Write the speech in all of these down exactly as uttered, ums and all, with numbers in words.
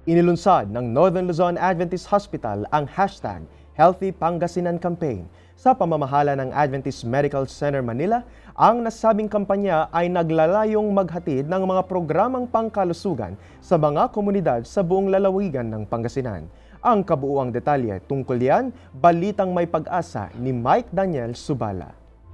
Inilunsad ng Northern Luzon Adventist Hospital ang hashtag Healthy Pangasinan Campaign. Sa pamamahala ng Adventist Medical Center Manila, ang nasabing kampanya ay naglalayong maghatid ng mga programang pangkalusugan sa mga komunidad sa buong lalawigan ng Pangasinan. Ang kabuuang detalye tungkol yan, balitang may pag-asa ni Mike Daniel Subala.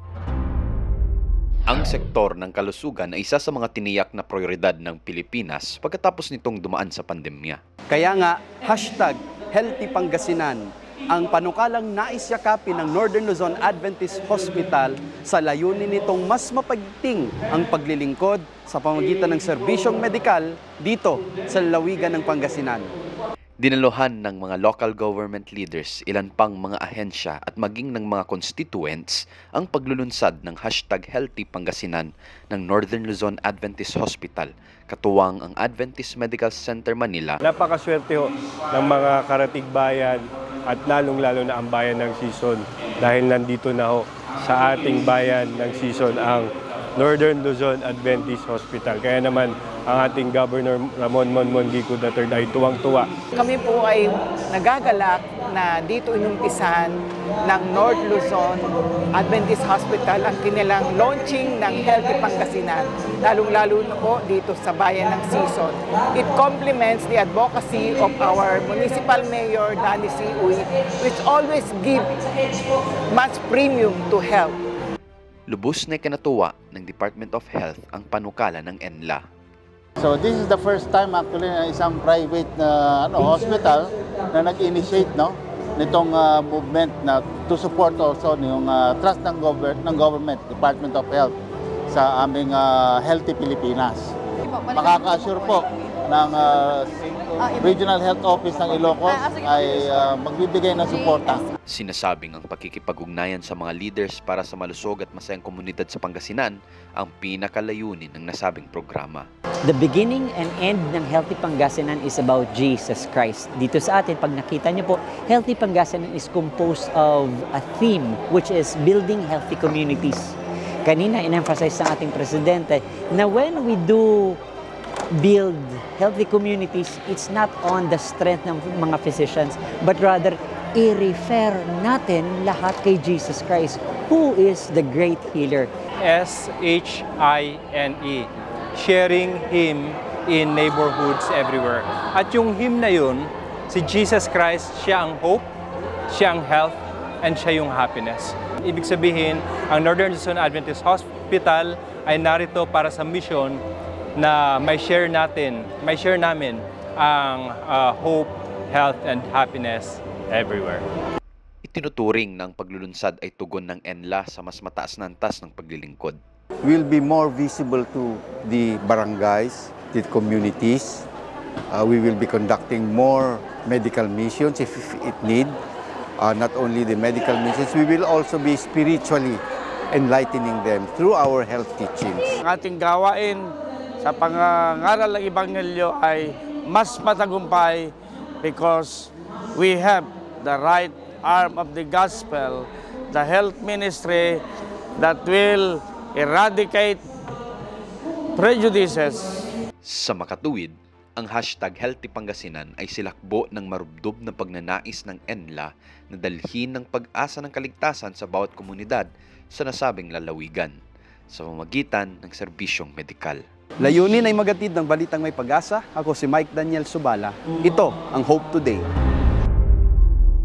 Ang sektor ng kalusugan ay isa sa mga tiniyak na prioridad ng Pilipinas pagkatapos nitong dumaan sa pandemya. Kaya nga, hashtag Healthy Pangasinan ang panukalang nais yakapin ng Northern Luzon Adventist Hospital sa layunin nitong mas mapagting ang paglilingkod sa pamamagitan ng serbisyong medikal dito sa lalawigan ng Pangasinan. Dinaluhan ng mga local government leaders, ilan pang mga ahensya at maging ng mga constituents ang paglulunsad ng hashtag Healthy Pangasinan ng Northern Luzon Adventist Hospital, katuwang ang Adventist Medical Center Manila. Napakaswerte ho ng mga karatig bayan at lalong-lalo na ang bayan ng Sison dahil nandito na ho sa ating bayan ng Sison ang Northern Luzon Adventist Hospital. Kaya naman ang ating Governor Ramon Monmongico the third ay tuwang-tuwa. Kami po ay nagagalak na dito inumpisan ng North Luzon Adventist Hospital ang kanilang launching ng Healthy Pangasinan, lalong-lalo na po dito sa bayan ng Sison. It complements the advocacy of our Municipal Mayor Danny C. Uy, which always give much premium to health. Lubos na ikinatuwa ng Department of Health ang panukala ng N L A. So this is the first time actually na isang private na ano, hospital na nag-initiate no nitong uh, movement na to support also yung uh, trust ng government ng government Department of Health sa aming uh, Healthy Pilipinas. Makaka-assure po ng uh, Regional Health Office ng Ilocos ay uh, magbibigay ng suporta. Sinasabing ang pakikipag-ugnayan sa mga leaders para sa malusog at masayang komunidad sa Pangasinan ang pinakalayunin ng nasabing programa. The beginning and end ng Healthy Pangasinan is about Jesus Christ. Dito sa atin, pag nakita niyo po, Healthy Pangasinan is composed of a theme which is building healthy communities. Kanina, in-emphasize ng ating presidente na when we do build healthy communities, it's not on the strength ng mga physicians, but rather i-refer natin lahat kay Jesus Christ, who is the great healer. S H I N E, sharing Him in neighborhoods everywhere. At yung Him na yun, si Jesus Christ, siya ang hope, siya ang health, and siya yung happiness. Ibig sabihin, ang Northern Luzon Adventist Hospital ay narito para sa mission na may share natin, may share namin ang uh, hope, health, and happiness everywhere. Itinuturing ng paglulunsad ay tugon ng N L A sa mas mataas na antas ng paglilingkod. Will be more visible to the barangays, the communities. Uh, we will be conducting more medical missions if it need. Uh, not only the medical missions, we will also be spiritually enlightening them through our health teachings. Ang ating gawain sa pangangaral ng Ebanghelyo ay mas matagumpay because we have the right arm of the gospel, the health ministry that will eradicate prejudices. Sa makatuwid, ang hashtag Healthy Pangasinan ay silakbo ng marubdob na pagnanais ng N L A na dalhin ng pag-asa ng kaligtasan sa bawat komunidad sa nasabing lalawigan sa pamamagitan ng serbisyong medikal. Layunin ay magatid ng balitang may pag-asa. Ako si Mike Daniel Subala. Ito ang Hope Today.